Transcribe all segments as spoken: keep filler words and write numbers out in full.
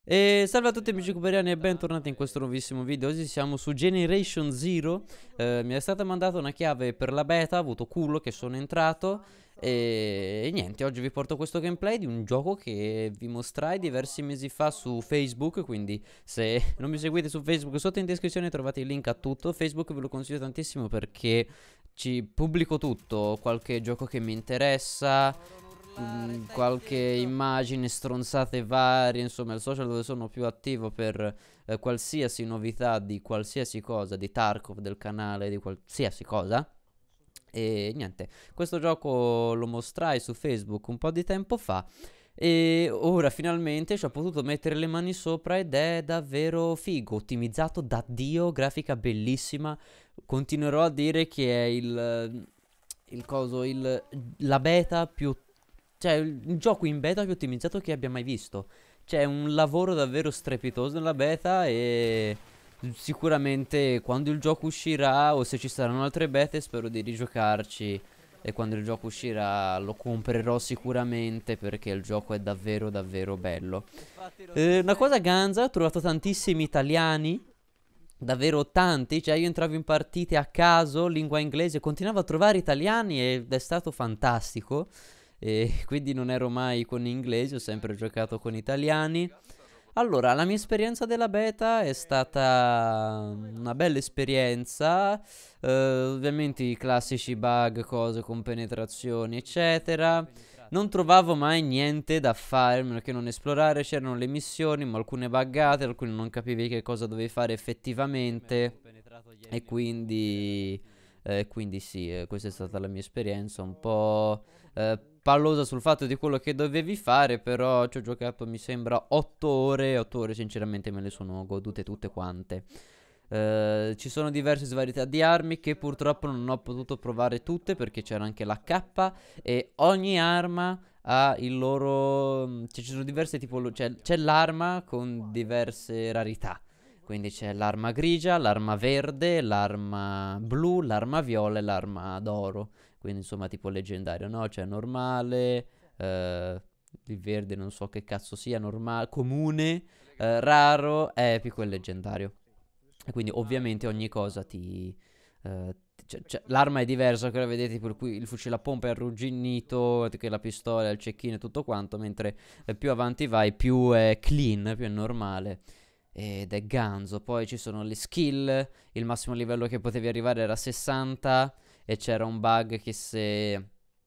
E salve a tutti amici cuberiani e bentornati in questo nuovissimo video. Oggi siamo su Generation Zero. Eh, mi è stata mandata una chiave per la beta, ho avuto culo che sono entrato e... e niente, oggi vi porto questo gameplay di un gioco che vi mostrai diversi mesi fa su Facebook. Quindi se non mi seguite su Facebook, sotto in descrizione trovate il link a tutto. Facebook ve lo consiglio tantissimo perché ci pubblico tutto, qualche gioco che mi interessa, mm, qualche immagine, stronzate varie, insomma il social dove sono più attivo per eh, qualsiasi novità di qualsiasi cosa, di Tarkov, del canale, di qualsiasi cosa. E niente, questo gioco lo mostrai su Facebook un po' di tempo fa e ora finalmente ci ho potuto mettere le mani sopra ed è davvero figo, ottimizzato da Dio, grafica bellissima. Continuerò a dire che è il, il coso, il, la beta più, cioè il, il gioco in beta più ottimizzato che abbia mai visto. C'è un lavoro davvero strepitoso nella beta e sicuramente quando il gioco uscirà o se ci saranno altre bete spero di rigiocarci. E quando il gioco uscirà lo comprerò sicuramente perché il gioco è davvero davvero bello. Eh, una cosa ganza, ho trovato tantissimi italiani, davvero tanti, cioè io entravo in partite a caso, lingua inglese, continuavo a trovare italiani ed è stato fantastico. E quindi non ero mai con inglesi, ho sempre giocato con italiani. Allora, la mia esperienza della beta è stata una bella esperienza, eh, ovviamente i classici bug, cose con penetrazioni, eccetera. Non trovavo mai niente da fare, a meno che non esplorare, c'erano le missioni, ma alcune buggate, alcune non capivi che cosa dovevi fare effettivamente. E quindi, eh, quindi sì, eh, questa è stata la mia esperienza, un po' eh, pallosa sul fatto di quello che dovevi fare, però ci ho giocato mi sembra otto ore, otto ore sinceramente me le sono godute tutte quante. Eh, ci sono diverse svarietà di armi che purtroppo non ho potuto provare tutte perché c'era anche la K e ogni arma ha il loro... cioè ci sono diverse tipologie, cioè, c'è l'arma con diverse rarità. Quindi c'è l'arma grigia, l'arma verde, l'arma blu, l'arma viola e l'arma d'oro. Quindi insomma tipo leggendario, no? C'è normale, eh, il verde non so che cazzo sia, normale, comune, eh, raro, epico e leggendario. E quindi ovviamente ogni cosa ti... eh, cioè- cioè, l'arma è diversa, quella vedete, per cui il fucile a pompa è arrugginito, che la pistola, il cecchino e tutto quanto, mentre eh, più avanti vai più è clean, più è normale. Ed è ganzo. Poi ci sono le skill, il massimo livello che potevi arrivare era sessanta e c'era un bug che se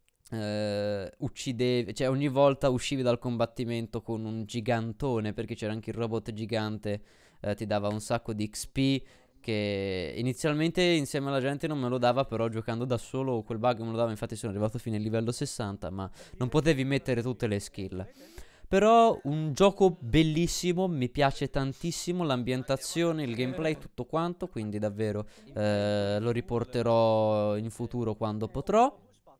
eh, uccidevi, cioè ogni volta uscivi dal combattimento con un gigantone, perché c'era anche il robot gigante, eh, ti dava un sacco di X P che inizialmente insieme alla gente non me lo dava, però giocando da solo quel bug me lo dava, infatti sono arrivato fino al livello sessanta, ma non potevi mettere tutte le skill. Però un gioco bellissimo, mi piace tantissimo l'ambientazione, il gameplay, tutto quanto, quindi davvero eh, lo riporterò in futuro quando potrò.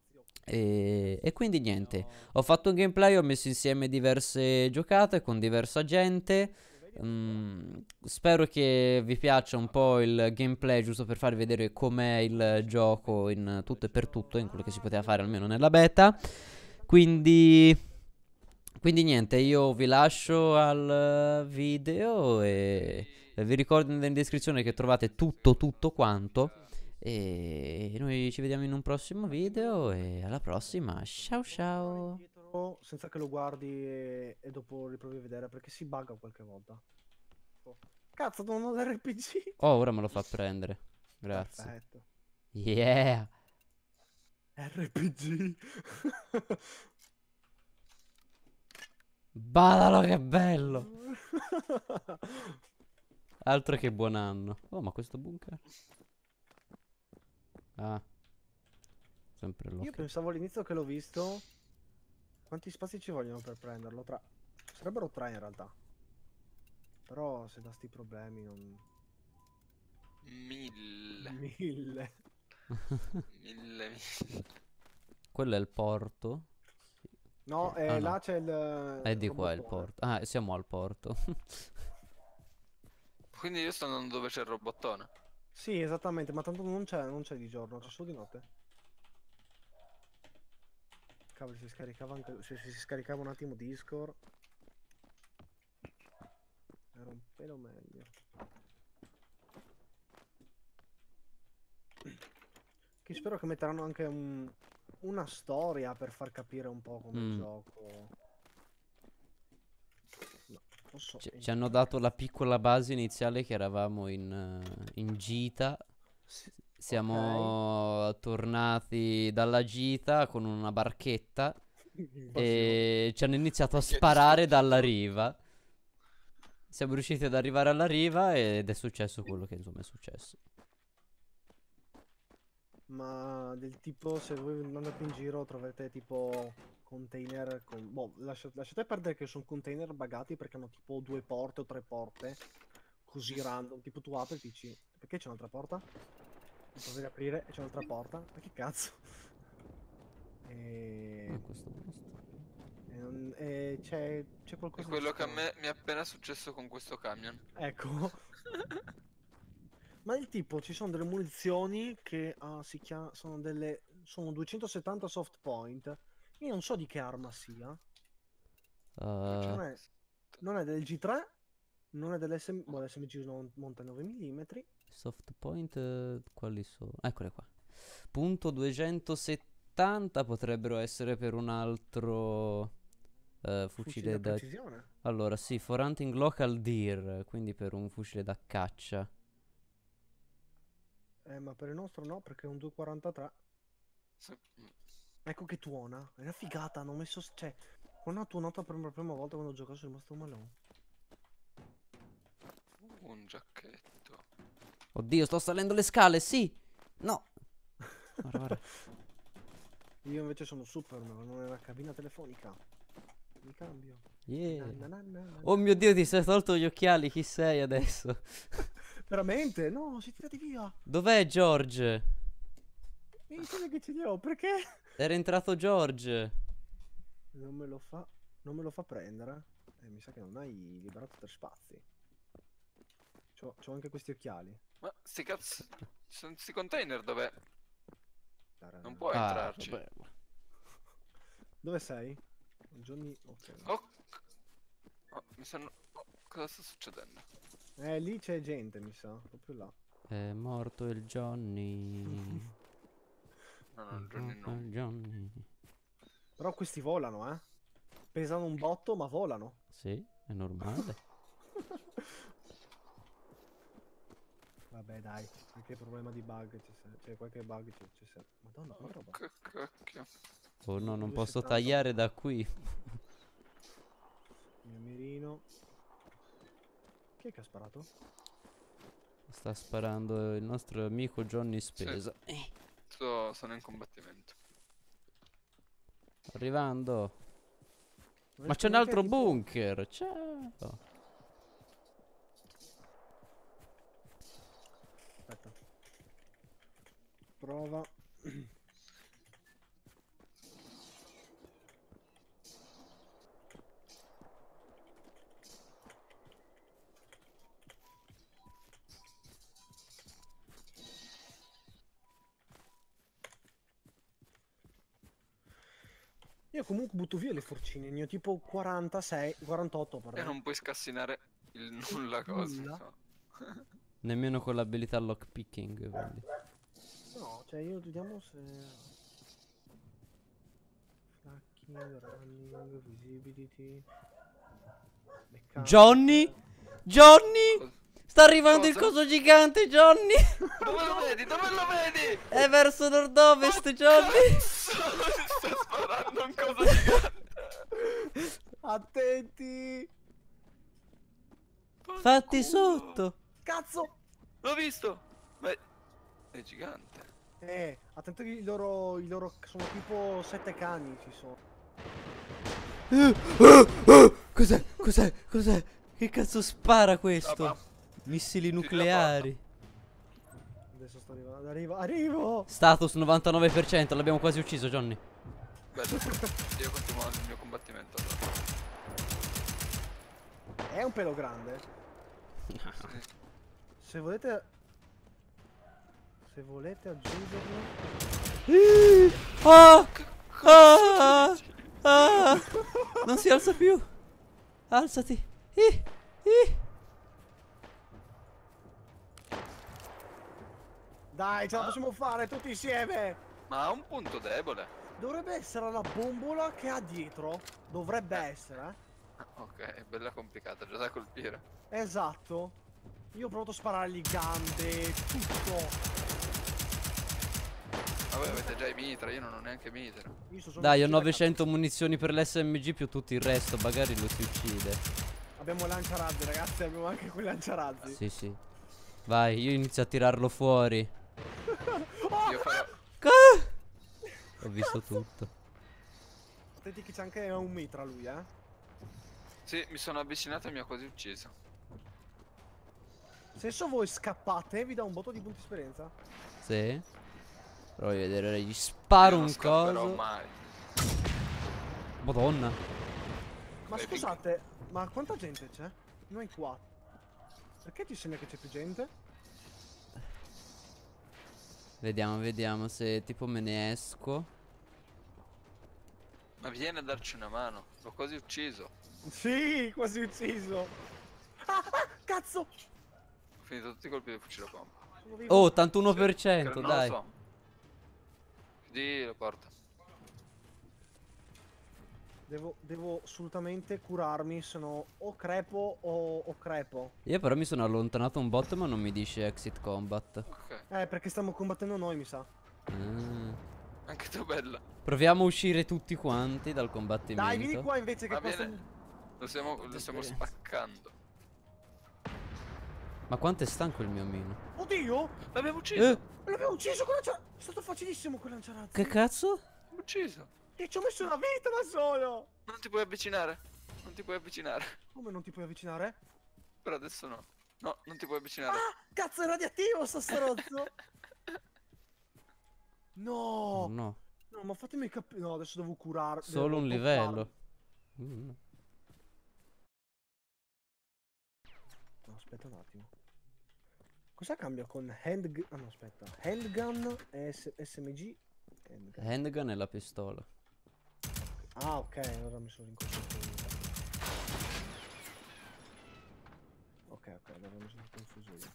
E, e quindi niente, ho fatto un gameplay, ho messo insieme diverse giocate con diversa gente. Mm, spero che vi piaccia un po' il gameplay, giusto per farvi vedere com'è il gioco in tutto e per tutto, in quello che si poteva fare almeno nella beta. Quindi, quindi niente, io vi lascio al video e vi ricordo in descrizione che trovate tutto, tutto quanto. E noi ci vediamo in un prossimo video e alla prossima. Ciao ciao. Indietro senza che lo guardi e, e dopo riprovi a vedere perché si bugga qualche volta. Oh. Cazzo, non ho l'R P G. Oh, ora me lo fa prendere. Grazie. Perfetto. Yeah. R P G. Badalo che bello. Altro che buon anno. Oh, ma questo bunker? Ah, sempre Io l'occhio. pensavo all'inizio che l'ho visto. Quanti spazi ci vogliono per prenderlo? Tra... Sarebbero tre in realtà. Però se da sti problemi non... Mille. Mille. Mille, mille. Quello è il porto. No, Ah eh, là no, c'è il è eh, di qua il robottone. porto. Ah, siamo al porto. Quindi io sto andando dove c'è il robottone. Sì, esattamente, ma tanto non c'è, non c'è di giorno, c'è solo di notte. Cavolo, si scaricava anche, se si scaricava un attimo Discord. pelo meglio. Che spero che metteranno anche un, una storia per far capire un po' come Mm. gioco. No, posso Ci, ci entrare. hanno dato la piccola base iniziale che eravamo in, eh, in gita. Sì, Siamo tornati dalla gita con una barchetta ok. e ci hanno iniziato a Minchia, sparare distrutto dalla tutto. riva. Siamo riusciti ad arrivare alla riva ed è successo quello che insomma è successo. Ma del tipo, se voi andate in giro troverete tipo container con... Boh, lascia- lasciate perdere che sono container buggati perché hanno tipo due porte o tre porte. Così random. Tipo tu apri e dici, perché c'è un'altra porta? Provi ad aprire e c'è un'altra porta. Ma che cazzo? E... Ah, questo posto. e non- e c'è, c'è È qualcosa di quello che a strano. me mi è appena successo con questo camion. Ecco. Ma il tipo, ci sono delle munizioni che ah, si chiama, sono delle, sono duecentosettanta soft point. Io non so di che arma sia. Uh, Non è, non è del G tre, non è dell'S M, boh, l'S M G non monta nove millimetri. soft point, eh, quali sono? Eccole qua. Punto duecentosettanta potrebbero essere per un altro eh, Fucile fucile a da... precisione. Allora, sì, for hunting local deer, quindi per un fucile da caccia. Eh, ma per il nostro no, perché è un due quarantatré. Sì. Ecco che tuona. È una figata, hanno messo... Cioè, quando ho tuonato per la prima volta quando ho giocato sono rimasto malone. Un giacchetto. Oddio, sto salendo le scale, sì! No! Guarda, guarda. Io invece sono Superman, non è una cabina telefonica. Mi cambio. Yeah. Na, na, na, na, Oh na. mio Dio, ti sei tolto gli occhiali, chi sei adesso? Veramente? No, si tirati via. Dov'è George? Mi dice che ce li ho, perché? Era entrato George. Non me lo fa, non me lo fa prendere. Eh, mi sa che non hai liberato tre spazi. C'ho, c'ho anche questi occhiali. Ma sti cazzo. Sono sti container dove Tararà. non puoi Ah, entrarci. vabbè. Dove sei? Johnny... ok. Oh, oh, mi stanno. Oh, cosa sta succedendo? Eh, lì c'è gente, mi sa, proprio là. È morto il Johnny. No, È no, il Johnny morto no. il Johnny. Però questi volano, eh. Pesano un botto, ma volano. Sì, è normale. Vabbè, dai, qualche problema di bug c'è se- C'è qualche bug c'è c'è sempre. Madonna, quanta roba. Che cacchio. Oh no, non due posso settanta. tagliare da qui. Il mio mirino. Chi è che ha sparato? Sta sparando il nostro amico Johnny Spesa. Eh, Sto- sono in combattimento. arrivando. Non Ma riesco c'è un neanche altro tipo- bunker. Ciao. Aspetta. Prova. Io comunque butto via le forcine, ne ho tipo quarantasei, quarantotto E pardon. non puoi scassinare il nulla cosa. Nulla? no. Nemmeno con l'abilità lockpicking. Quindi. No, cioè io vediamo se... Flacking, running, visibility... mechanical. Johnny? Johnny? Cosa? Sta arrivando il Cosa? coso gigante, Johnny! Dove lo vedi? Dove lo vedi? È verso nord-ovest, Johnny! Cazzo, sta sparando un coso gigante. Attenti! Fatti Culo. sotto! Cazzo! L'ho visto. Ma è, è gigante. Eh, attento che i loro, i loro... sono tipo sette cani ci sono. Cos'è? Cos'è? Cos'è? Che cazzo spara questo? Papà. Missili Chiudi la nucleari. Adesso sto arrivando, arrivo, arrivo! Status novantanove per cento, l'abbiamo quasi ucciso, Johnny. Bello. Io continuo il mio combattimento allora. È un pelo grande. Sì. Se volete... Se volete aggiungermi... Ah! Ah! Ah! Non si alza più. Alzati. Ih, ih. Dai, ce la Ah. possiamo fare tutti insieme. Ma ha un punto debole. Dovrebbe essere la bombola che ha dietro. Dovrebbe essere, Ah, ok, è bella complicata, già da colpire. eh. Esatto. Io ho provato a sparargli gambe, tutto. Ma voi avete già i mitra, io non ho neanche mitra. Io sto solo Dai, ho fucile, novecento munizioni per l'S M G più tutto il resto, magari lo si uccide. cazzo. Abbiamo lanciarazzi, ragazzi, abbiamo anche quei lanciarazzi. Sì, sì. Vai, io inizio a tirarlo fuori. Oh, Io farò... Ah! Ho visto tutto. attenti che c'è anche un mitra lui, eh. Sì, mi sono avvicinato e mi ha quasi ucciso. Se adesso voi scappate, vi dà un botto di punti esperienza. Sì. Però voglio vedere, gli sparo Io non un scapperò coso. mai. Madonna. Ma Dai, scusate, ma quanta gente c'è? Noi qua. Perché ti sembra che c'è più gente? Vediamo, vediamo se tipo me ne esco. Ma vieni a darci una mano. L'ho quasi ucciso. Sì, quasi ucciso. Ah, ah, cazzo! Ho finito tutti i colpi del fucile a pompa. Sono vivo. Oh, ottantuno per Sì, cento, non dai. lo so. Chiudi la porta. Devo, devo assolutamente curarmi, se no o crepo o, o crepo. Io però mi sono allontanato un bot, ma non mi dice exit combat. Ok. Eh, perché stiamo combattendo noi, mi sa. Ah. Anche tu bella. Proviamo a uscire tutti quanti dal combattimento. Dai, vieni qua invece che Va qua bene. stiamo- Lo stiamo, lo stiamo esperienza. spaccando. Ma quanto è stanco il mio mino? Oddio! L'abbiamo ucciso. Eh, L'abbiamo ucciso con lanciarazzi! È stato facilissimo quel lanciarazzi! che cazzo? L'abbiamo ucciso. E ci ho messo una vita da solo! Non ti puoi avvicinare. Non ti puoi avvicinare. Come non ti puoi avvicinare? Per adesso no. No, non ti puoi avvicinare. Ah! Cazzo, è radioattivo sto stronzo! No! No, No, ma fatemi capire. No, adesso devo curare. solo devo un topparmi. livello. Mm. No, aspetta un attimo. Cosa cambia con handgun? Ah no, aspetta. Handgun e S- SMG? Handgun. Handgun e la pistola. Ah, ok, allora mi sono incontrato. Ok, ok, allora mi sono confuso io.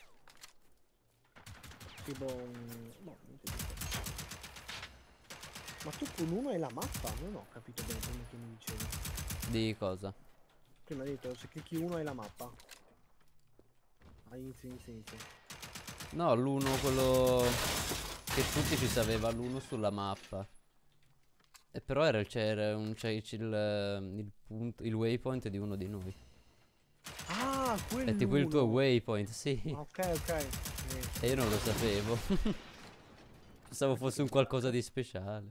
Tipo. un- boh, niente di che. Ma tu con uno hai la mappa? Non ho capito bene prima che mi dicevi. Di cosa? Prima hai detto se clicchi uno hai la mappa. Ah, inizio, inizio, inizio. No, l'uno quello che tutti ci sapeva l'uno sulla mappa. E però era c'era un c'è il, il punto, il waypoint di uno di noi. Ah, quello. È tipo il tuo waypoint, sì. Ok, ok. Sì. E io non lo sapevo. Pensavo fosse un qualcosa di speciale.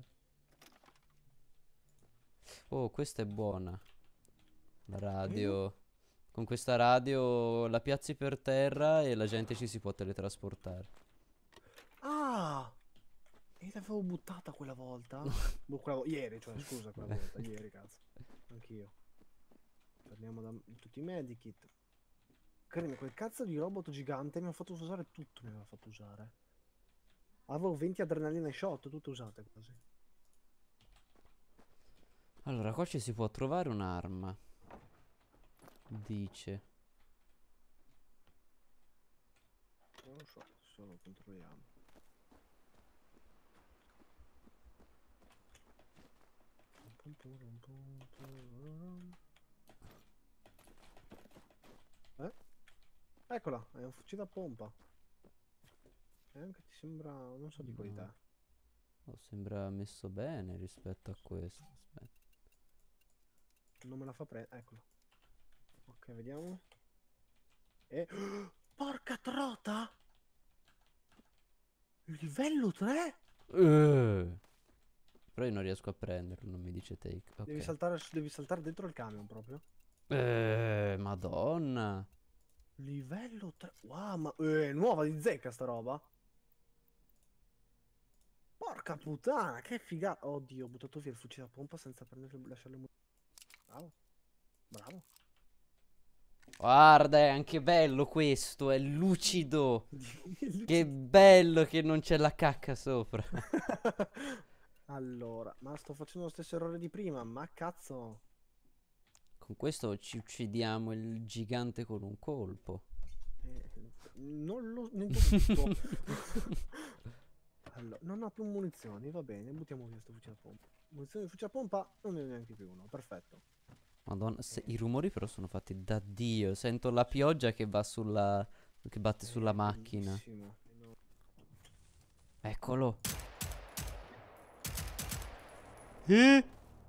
Oh, questa è buona. La radio. Con questa radio la piazzi per terra e la gente ci si può teletrasportare. Ah! E l'avevo buttata quella volta? Boh, quella vo- ieri, cioè, scusa, quella Vabbè. volta, ieri, cazzo. Anch'io. Torniamo da tutti i medikit. Credimi, quel cazzo di robot gigante mi ha fatto usare tutto, mi aveva fatto usare. Avevo venti adrenalina shot, tutte usate quasi. Allora, qua ci si può trovare un'arma. Dice. Non lo so, solo controlliamo. Eh? Eccola, è un fucile a pompa. E anche ti sembra, non so di qualità. Oh, sembra messo bene rispetto a questo. Aspetta. Non me la fa prendere, eccolo. Ok, vediamo. E... Porca trota! Livello tre? Eh. Però io non riesco a prenderlo, non mi dice take. Ok. Devi saltare, devi saltare dentro il camion proprio. Eh, Madonna. Livello tre. Wow, ma eh, nuova di zecca sta roba. Porca puttana, che figata. Oddio, ho buttato via il fucile a pompa senza prendere, lasciarle mu- Bravo. Bravo. Guarda, è anche bello questo, è lucido. Che bello che non c'è la cacca sopra. Allora, ma sto facendo lo stesso errore di prima, ma cazzo. Con questo ci uccidiamo il gigante con un colpo. Eh, Non lo ne dubito. Allora, non ho più munizioni, va bene, buttiamo via sto fucile a pompa. Munizioni di fucile a pompa, non ne ho neanche più uno, perfetto. Madonna, se- i rumori però sono fatti da Dio. Sento la pioggia che va sulla... che batte sulla Eh, macchina. bellissimo. No. Eccolo. Eh?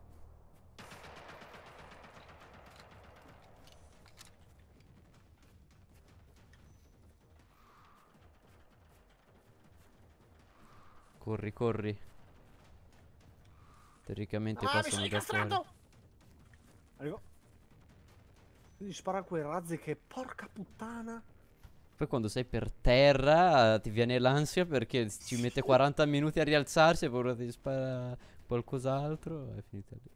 Corri, corri. Teoricamente Ah, qua mi sono sono da fuori. incastrato! Arrivo. Gli spara quei razzi che porca puttana. Poi quando sei per terra ti viene l'ansia perché ci mette quaranta minuti a rialzarsi e poi ora ti spara qualcos'altro. È finita lì.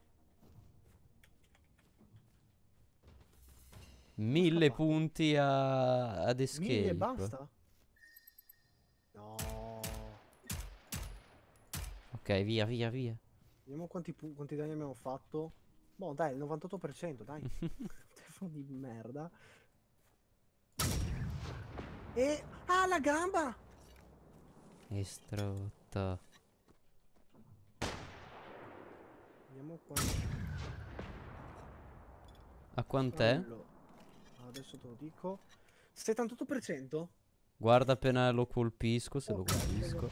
Mille scappato. punti a... ad escape. Mille e basta? No. Ok, via, via, via. Vediamo quanti, pu- quanti danni abbiamo fatto. Boh, dai, il novantotto per cento, dai. Telefono di merda. E... Ah, la gamba! Estrotto. Vediamo quanto... A quant'è? Allora, adesso te lo dico. settantotto per cento? Guarda appena lo colpisco, se lo Ok, colpisco.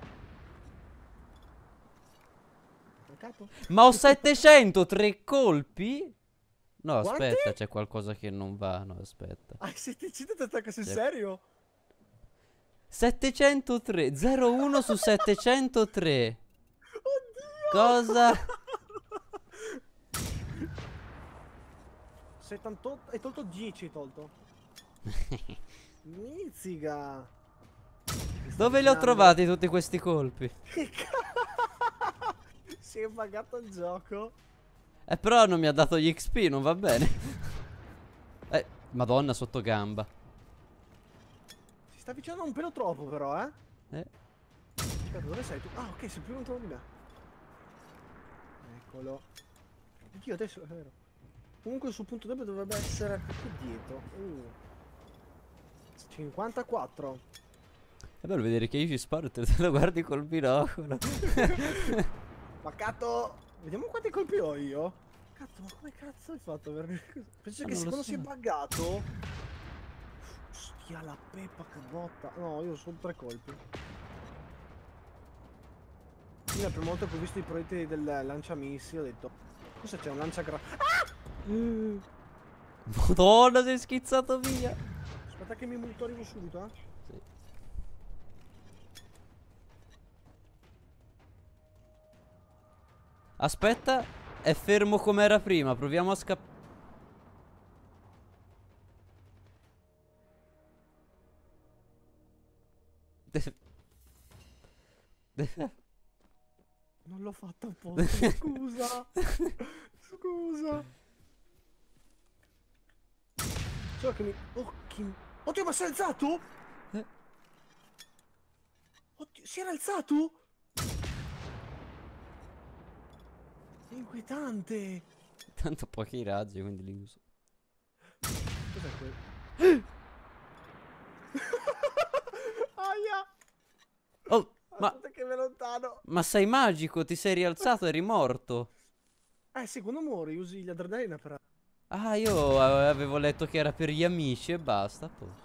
Mancato? Ma ho settecentotre colpi? No, Quanti? aspetta, c'è qualcosa che non va. No, aspetta. Hai settecento attacca sul Sì. serio? settecentotre, zero uno su settecentotre. Oddio! Cosa? settantotto, hai tolto dieci, hai tolto. Mizziga. Mi sta Dove li ho avvicinando. trovati tutti questi colpi? Che ca- Si è pagato il gioco. Eh, però non mi ha dato gli X P, non va bene. Eh, Madonna, sotto gamba. Si sta avvicinando un pelo troppo però, eh. Eh, Aspetta, dove sei tu? Ah, ok, sei più lontano di me. Eccolo. Oddio, adesso è vero. Comunque sul punto debole dovrebbe essere qui dietro. Uh. cinquantaquattro. è bello vedere che io ci sparo e te lo guardi col binocolo. Paccato. Vediamo quanti colpi ho io. Cazzo, ma come cazzo hai fatto? per- Penso Ma che non lo secondo so. si è buggato. Ostia la peppa che botta. No, io ho solo tre colpi. Io la prima volta che ho visto i proiettili del lanciamissili ho detto: cosa c'è un lanciagra... Ah! Mm. Madonna, sei schizzato via. Aspetta che mi multo, arrivo subito, eh. Sì. Aspetta, è fermo come era prima. Proviamo a scappare. Non l'ho fatta apposta, scusa. Scusa. Solo che mi... Oh, che... Oddio, ma si è alzato? Eh. Oddio, si era alzato? È inquietante. Tanto pochi razzi, quindi li uso. Cos'è quello? Aia! Oh, ma, Aspetta che me lontano. ma sei magico, ti sei rialzato, eri morto. Eh sì, quando muori usi l'adrenalina per... Ah, io eh, avevo letto che era per gli amici e basta. Poi.